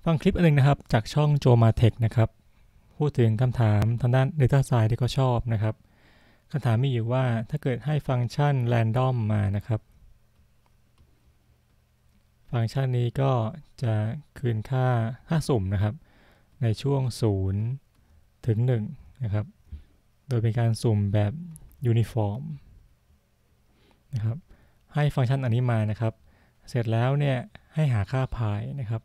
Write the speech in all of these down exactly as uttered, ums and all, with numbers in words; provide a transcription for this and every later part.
ฟังคลิปอันหนึงนะครับจากช่องโจมาเทคนะครับพูดถึงคำถามทางด้าน Data Science ที่เขาชอบนะครับคำถามมีอยู่ว่าถ้าเกิดให้ฟังก์ชัน Random มานะครับฟังก์ชันนี้ก็จะคืนค่าค่าสุ่มนะครับในช่วงศูนย์ถึงหนึ่งนะครับโดยเป็นการสุ่มแบบยูนิฟอร์มนะครับให้ฟังก์ชันอันนี้มานะครับเสร็จแล้วเนี่ยให้หาค่าพายนะครับ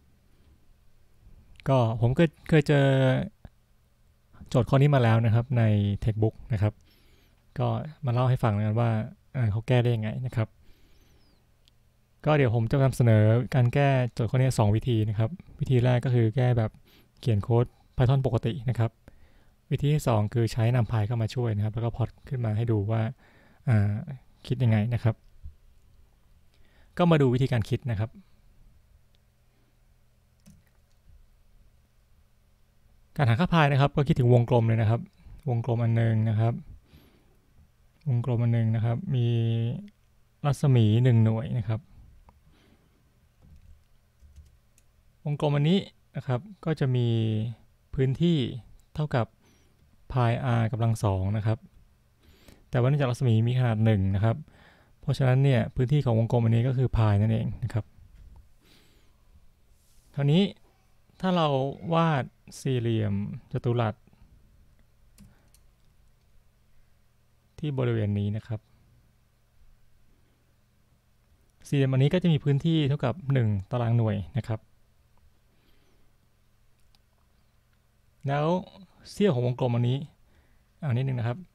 ก็ผมก็เคยเจอโจทย์ข้อนี้มาแล้วนะครับใน Textbook นะครับก็มาเล่าให้ฟังกันว่าเขาแก้ได้ยังไงนะครับก็เดี๋ยวผมจะนำเสนอการแก้โจทย์ข้อนี้สองวิธีนะครับวิธีแรกก็คือแก้แบบเขียนโค้ด Python ปกตินะครับวิธีที่สองคือใช้นำพายเข้ามาช่วยนะครับแล้วก็พอตขึ้นมาให้ดูว่าคิดยังไงนะครับก็มาดูวิธีการคิดนะครับการหาค่าพายนะครับก็คิดถึงวงกลมเลยนะครับวงกลมอันนึงนะครับวงกลมอันนึงนะครับมีรัศมีหนึ่งหน่วยนะครับวงกลมอันนี้นะครับก็จะมีพื้นที่เท่ากับพาย r กำลังสองนะครับแต่ว่าเนื่องจากรัศมีมีขนาดหนึ่งนะครับเพราะฉะนั้นเนี่ยพื้นที่ของวงกลมอันนี้ก็คือพายนั่นเองนะครับคราวนี้ถ้าเราวาดสี่เหลี่ยมจัตุรัสที่บริเวณนี้นะครับสี่เหลี่ยมอันนี้ก็จะมีพื้นที่เท่ากับหนึ่งตารางหน่วยนะครับแล้วเสี้ยวของวงกลมอันนี้เอานิดนึงนะครับ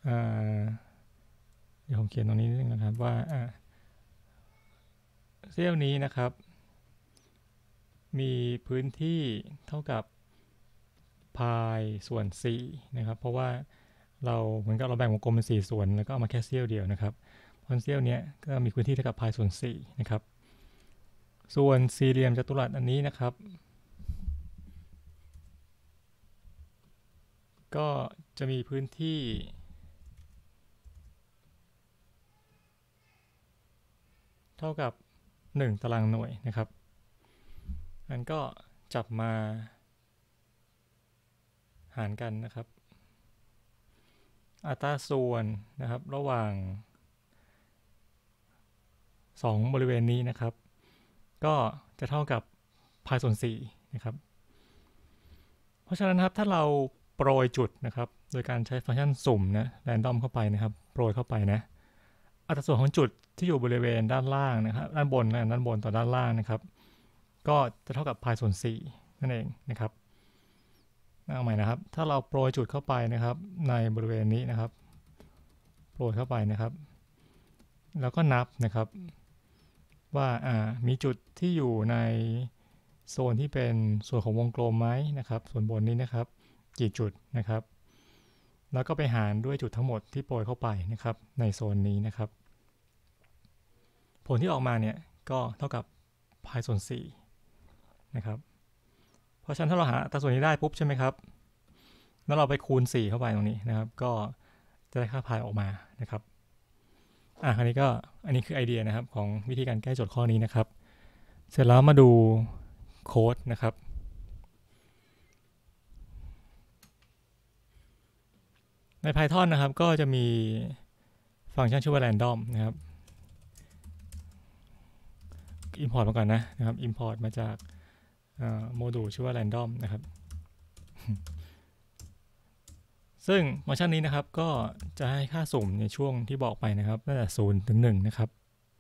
เดี๋ยวผมเขียนตรงนี้นิดนึงนะครับว่าเสี้ยวนี้นะครับมีพื้นที่เท่ากับพายส่วนสี่นะครับเพราะว่าเราเหมือนกับเราแบ่งวงกลมเป็นสี่ส่วนแล้วก็เอามาแค่เสี้ยวเดียวนะครับเพราะเสี้ยวนี้ก็มีพื้นที่เท่ากับพายส่วนสี่นะครับส่วนสี่เหลี่ยมจัตุรัสอันนี้นะครับก็จะมีพื้นที่เท่ากับหนึ่งตารางหน่วยนะครับงั้นก็จับมาหารกันนะครับอัตราส่วนนะครับระหว่างสองบริเวณนี้นะครับก็จะเท่ากับพายส่วนสี่นะครับเพราะฉะนั้นครับถ้าเราโปรยจุดนะครับโดยการใช้ฟังก์ชันสุ่มนะแรนดอมเข้าไปนะครับโปรยเข้าไปนะอัตราส่วนของจุดที่อยู่บริเวณด้านล่างนะครับด้านบนและด้านบนต่อด้านล่างนะครับก็จะเท่ากับพายส่วนสี่นั่นเองนะครับเอาใหม่นะครับถ้าเราโปรยจุดเข้าไปนะครับในบริเวณนี้นะครับโปรยเข้าไปนะครับแล้วก็นับนะครับว่าอ่ามีจุดที่อยู่ในโซนที่เป็นส่วนของวงกลมไหมนะครับส่วนบนนี้นะครับกี่จุดนะครับแล้วก็ไปหารด้วยจุดทั้งหมดที่โปรยเข้าไปนะครับในโซนนี้นะครับผลที่ออกมาเนี่ยก็เท่ากับพายส่วนสี่นะครับเพราะฉะนั้นถ้าเราหาอัตราส่วนนี้ได้ปุ๊บใช่ไหมครับแล้วเราไปคูณสี่เข้าไปตรงนี้นะครับก็จะได้ค่าพายออกมานะครับอ่ะคราวนี้ก็อันนี้คือไอเดียนะครับของวิธีการแก้โจทย์ข้อนี้นะครับเสร็จแล้วมาดูโค้ดนะครับใน Python นะครับก็จะมีฟังก์ชันชื่อว่า random นะครับ import มาก่อนนะนะครับ import มาจากโมดูลชื่อว่า random นะครับซึ่งฟังก์ชันนี้นะครับก็จะให้ค่าสุ่มในช่วงที่บอกไปนะครับตั้งแต่ศูนย์ถึงหนึ่งนะครับ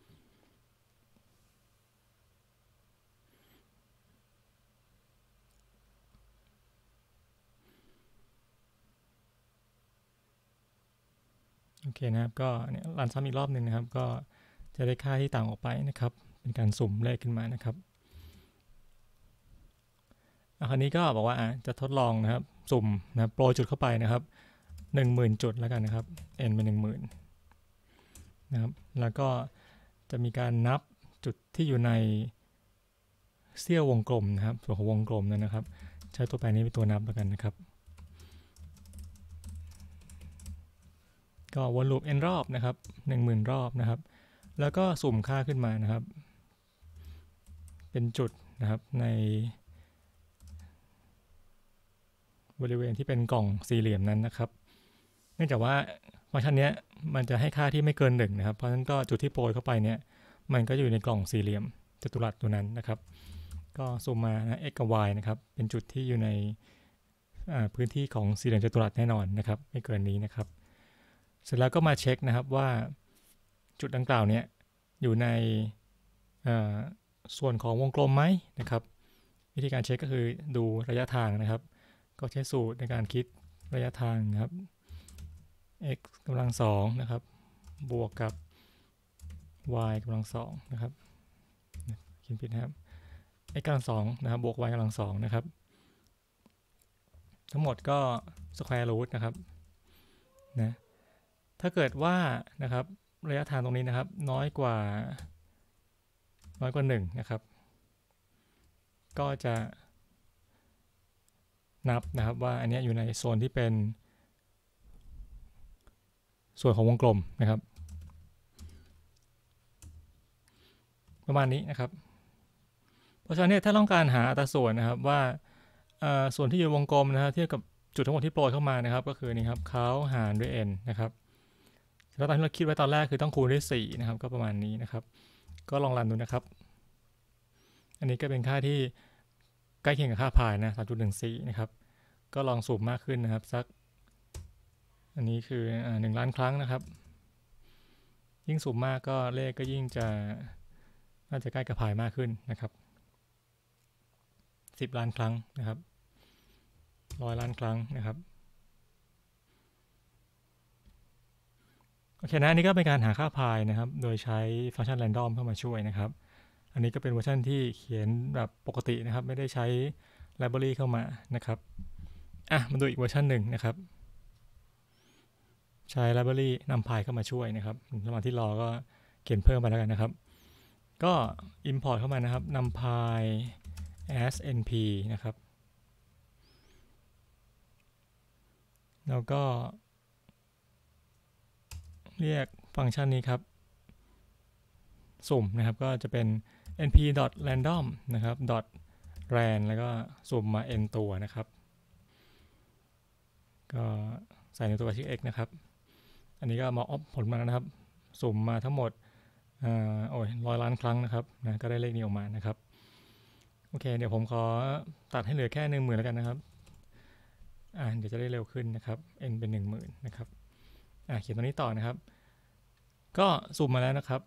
โอเคนะครับก็เนี่ยรันซ้ำอีกรอบหนึ่งนะครับก็จะได้ค่าที่ต่างออกไปนะครับเป็นการสุ่มเลขขึ้นมานะครับคราวนี้ก็บอกว่าจะทดลองนะครับสุ่มนะโปรยจุดเข้าไปนะครับหนึ่งหมื่นจุดแล้วกันนะครับ n เป็นหนึ่งหมื่นนะครับแล้วก็จะมีการนับจุดที่อยู่ในเสี้ยววงกลมนะครับส่วนของวงกลมนั้นนะครับใช้ตัวแปรนี้เป็นตัวนับแล้วกันนะครับก็วนลูป n รอบนะครับ หนึ่งหมื่น รอบนะครับแล้วก็สุ่มค่าขึ้นมานะครับเป็นจุดนะครับในบริเวณที่เป็นกล่องสี่เหลี่ยมนั้นนะครับเนื่องจากว่าฟังก์ชันนี้มันจะให้ค่าที่ไม่เกินหนึ่งนะครับเพราะฉะนั้นก็จุดที่โปรยเข้าไปเนี่ยมันก็อยู่ในกล่องสี่เหลี่ยมจัตุรัสตัวนั้นนะครับก็ซูมมานะ x กับ y นะครับเป็นจุดที่อยู่ในพื้นที่ของสี่เหลี่ยมจัตุรัสแน่นอนนะครับไม่เกินนี้นะครับเสร็จแล้วก็มาเช็คนะครับว่าจุดดังกล่าวเนี่ยอยู่ในส่วนของวงกลมไหมนะครับวิธีการเช็คก็คือดูระยะทางนะครับก็ใช้สูตรในการคิดระยะทางนะครับ x กำลังสองนะครับบวกกับ y กำลังสองนะครับเขียนผิดนะครับ x กำลังสองนะครับบวก y กำลังสองนะครับทั้งหมดก็ square root นะครับนะถ้าเกิดว่านะครับระยะทางตรงนี้นะครับน้อยกว่าน้อยกว่าหนึ่งนะครับก็จะนับนะครับว่าอันนี้อยู่ในโซนที่เป็นส่วนของวงกลมนะครับประมาณนี้นะครับเพราะฉะนั้นเนี่ยถ้าต้องการหาอัตราส่วนนะครับว่าส่วนที่อยู่วงกลมนะครับเทียบกับจุดทั้งหมดที่โปรยเข้ามานะครับก็คือนี่ครับเขาหารด้วย n นะครับแล้วตามที่เราคิดไว้ตอนแรกคือต้องคูณด้วยสี่นะครับก็ประมาณนี้นะครับก็ลองรันดูนะครับอันนี้ก็เป็นค่าที่ใกล้เคียงกับค่าพายนะ สามจุดหนึ่งสี่ นะครับก็ลองสูบมากขึ้นนะครับสักอันนี้คือหนึ่งล้านครั้งนะครับยิ่งสูบมากก็เลขก็ยิ่งจะน่าจะใกล้กับพายมากขึ้นนะครับสิบล้านครั้งนะครับร้อยล้านครั้งนะครับโอเคนะอันนี้ก็เป็นการหาค่าพายนะครับโดยใช้ฟังก์ชัน random เข้ามาช่วยนะครับอันนี้ก็เป็นเวอร์ชันที่เขียนแบบปกตินะครับไม่ได้ใช้ library เข้ามานะครับอ่ะมาดูอีกเวอร์ชันหนึ่งนะครับใช้ library นำพายเข้ามาช่วยนะครับระหว่างที่รอก็เขียนเพิ่มไปแล้วกันนะครับก็ import เข้ามานะครับนำพาย as np นะครับแล้วก็เรียกฟังก์ชันนี้ครับสุ่มนะครับก็จะเป็น np.random นะครับ .ran แล้วก็สุ่มมา n ตัวนะครับก็ใส่ในตัวชื่อ x นะครับอันนี้ก็มาออฟผลมาแล้วนะครับสุ่มมาทั้งหมดอ่าโอ้ยร้อยล้านครั้งนะครับนะก็ได้เลขนี้ออกมานะครับโอเคเดี๋ยวผมขอตัดให้เหลือแค่หนึ่งหมื่นแล้วกันนะครับอ่าเดี๋ยวจะได้เร็วขึ้นนะครับ n เป็นหนึ่งหมื่นนะครับอ่าเขียนตัวนี้ต่อนะครับก็สุ่มมาแล้วนะครับ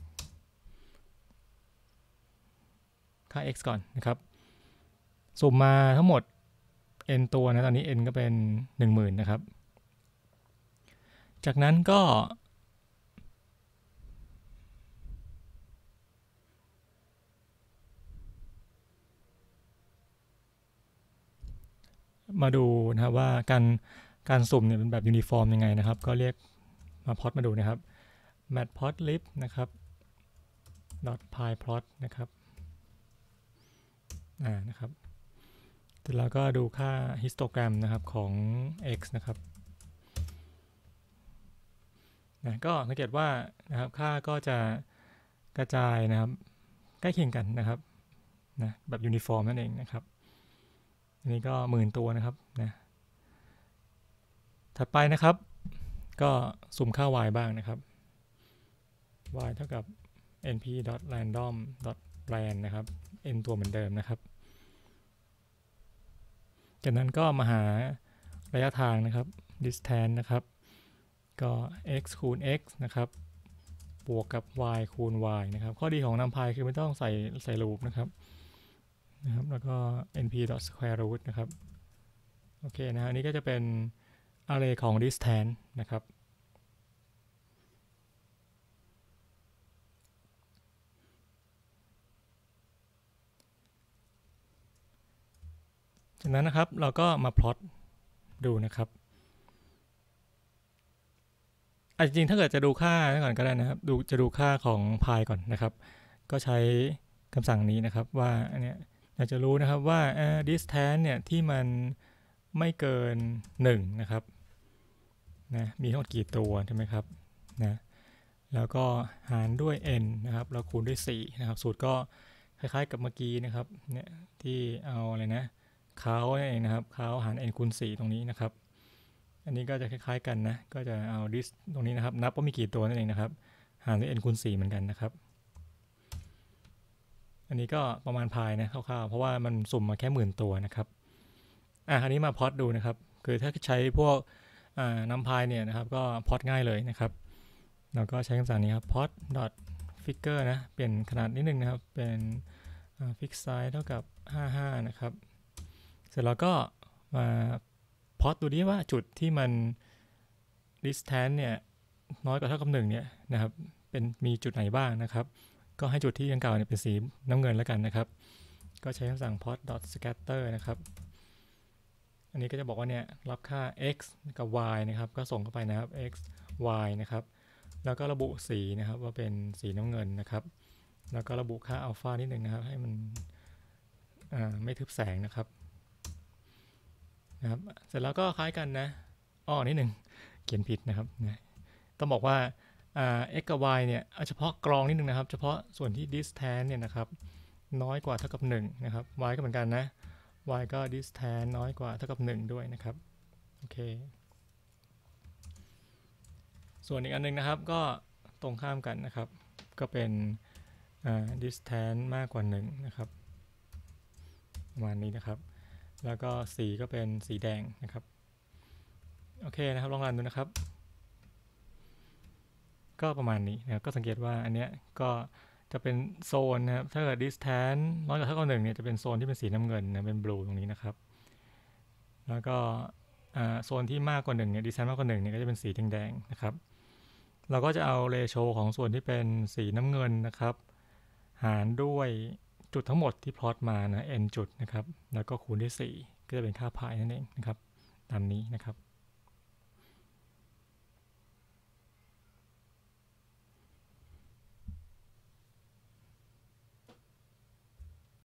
ค่า x ก่อนนะครับสุ่มมาทั้งหมด n ตัวนะตอนนี้ n ก็เป็น หนึ่งหมื่น นะครับจากนั้นก็มาดูนะครับว่าการการสุ่มเนี่ยเป็นแบบยูนิฟอร์มยังไงนะครับก็เรียกมาพล็อตมาดูนะครับ matplotlib นะครับ .pyplot นะครับอ่านะครับเสร็จแล้วก็ดูค่าฮิสโตแกรมนะครับของ x นะครับนะก็สังเกตว่านะครับค่าก็จะกระจายนะครับใกล้เคียงกันนะครับนะแบบยูนิฟอร์มนั่นเองนะครับอันนี้ก็หมื่นตัวนะครับนะถัดไปนะครับก็สุ่มค่า y บ้างนะครับ y เท่ากับ np.random.ran นะครับ n ตัวเหมือนเดิมนะครับจากนั้นก็มาหาระยะทางนะครับ distance นะครับก็ x คูณ x นะครับบวกกับ y คูณ y นะครับข้อดีของนำพายคือไม่ต้องใส่ใส่ลูปนะครับนะครับแล้วก็ np.square root นะครับโอเคนะฮะอันนี้ก็จะเป็น array ของ distance นะครับจากนั้นนะครับเราก็มาพลอตดูนะครับจริงๆถ้าเกิดจะดูค่าก่อนก็ได้นะครับดูจะดูค่าของพายก่อนนะครับก็ใช้คำสั่งนี้นะครับว่าอันเนี้ยอยากจะรู้นะครับว่า distance เนี่ยที่มันไม่เกินหนึ่งนะครับนะมีทั้งหมดกี่ตัวใช่ไหมครับนะแล้วก็หารด้วย n นะครับแล้วคูณด้วยสี่นะครับสูตรก็คล้ายๆกับเมื่อกี้นะครับเนี่ยที่เอาอะไรนะเขานั่นเองนะครับเขาหาร n คูณสี่ตรงนี้นะครับอันนี้ก็จะคล้ายๆกันนะก็จะเอา this ตรงนี้นะครับนับว่ามีกี่ตัวนั่นเองนะครับหารด้วย n คูณสี่เหมือนกันนะครับอันนี้ก็ประมาณพายนะคร่าวๆเพราะว่ามันสุ่มมาแค่หมื่นตัวนะครับอ่ะอันนี้มาพอตดูนะครับคือถ้าใช้พวกนัมพายเนี่ยนะครับก็พอตง่ายเลยนะครับเราก็ใช้คำสั่งนี้ครับ plot dot figure นะเปลี่ยนขนาดนิดนึงนะครับเป็น fix size เท่ากับห้าสิบห้านะครับเสร็จแล้วก็มาพอตดูดิว่าจุดที่มัน distance เนี่ยน้อยกว่าเท่ากับหนึ่งเนี่ยนะครับเป็นมีจุดไหนบ้างนะครับก็ให้จุดที่ยังเก่าเนี่ยเป็นสีน้ำเงินแล้วกันนะครับก็ใช้คำสั่ง plot dot scatter นะครับอันนี้ก็จะบอกว่าเนี่ยรับค่า x กับ y นะครับก็ส่งเข้าไปนะครับ x y นะครับแล้วก็ระบุสีนะครับว่าเป็นสีน้ำเงินนะครับแล้วก็ระบุค่าอัลฟานิดหนึ่งนะครับให้มันไม่ทึบแสงนะครับนะครับเสร็จแล้วก็คล้ายกันนะอ้อนิดหนึ่งเขียนผิดนะครับนะต้องบอกว่า x กับ y เนี่ยเฉพาะกรองนิดนึงนะครับเฉพาะส่วนที่ distance เนี่ยนะครับน้อยกว่าเท่ากับหนึ่งนะครับ y ก็เหมือนกันนะ y ก็ distance น้อยกว่าเท่ากับหนึ่งด้วยนะครับโอเคส่วนอีกอันนึงนะครับก็ตรงข้ามกันนะครับก็เป็น distance มากกว่าหนึ่งนะครับประมาณนี้นะครับแล้วก็สีก็เป็นสีแดงนะครับโอเคนะครับลองรันดูนะครับก็ประมาณนี้นะครับก็สังเกตว่าอันเนี้ยก็จะเป็นโซนนะครับถ้าเกิด distance น้อยกว่าเท่ากับหนึ่งเนี่ยจะเป็นโซนที่เป็นสีน้ำเงินนะเป็น blue ตรงนี้นะครับแล้วก็โซนที่มากกว่าหนึ่งเนี่ย distance มากกว่าหนึ่งเนี่ยก็จะเป็นสีแดงๆนะครับเราก็จะเอาเรโชของส่วนที่เป็นสีน้ำเงินนะครับหารด้วยจุดทั้งหมดที่พลอตมานะ n จุดนะครับแล้วก็คูณด้วยสี่ก็จะเป็นค่าพายนั่นเองนะครับตามนี้นะครับ